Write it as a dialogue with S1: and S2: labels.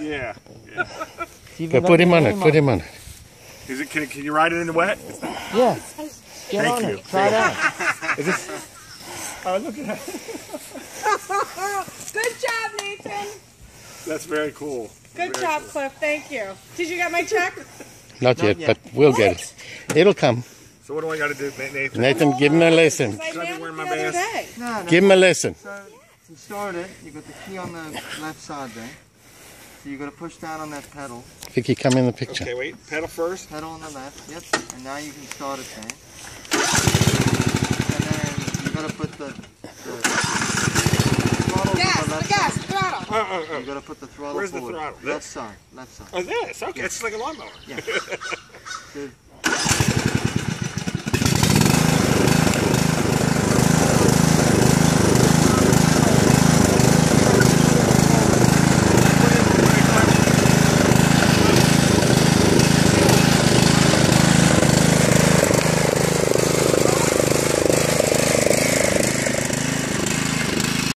S1: Yeah.
S2: Go put him on it. Put him on it.
S1: Is it? Can you ride it in the wet?
S2: Yeah. Get
S1: Thank
S2: on
S1: you.
S2: it. Try it out.
S1: Is this? Oh, look at that.
S3: Good job, Nathan.
S1: That's very cool.
S3: Good
S1: Very
S3: job,
S1: cool.
S3: Cliff. Thank you. Did you get my check?
S2: Not yet, but we'll get it. It'll come.
S1: So what do I got to do, Nathan?
S2: Nathan, give him a lesson.
S3: I
S1: Should I be
S3: ran
S1: wearing
S3: the
S1: my
S3: other
S1: mask?
S3: day.
S4: No,
S2: Give him a lesson.
S4: So to start it, you got the key on the left side there. So you got to push down on that pedal.
S2: Vicky, come in the picture.
S1: Okay, wait. Pedal first.
S4: Pedal on the left. Yep. And now you can start it there. And then you got to put the throttle
S3: Gas,
S4: on the
S3: the
S4: left
S3: gas,
S4: side.
S3: throttle.
S4: You got to put the throttle
S1: Where's the
S4: forward.
S1: throttle?
S4: Left side. Left side.
S1: Oh, this. Okay, it's like a lawnmower.
S4: Yeah. So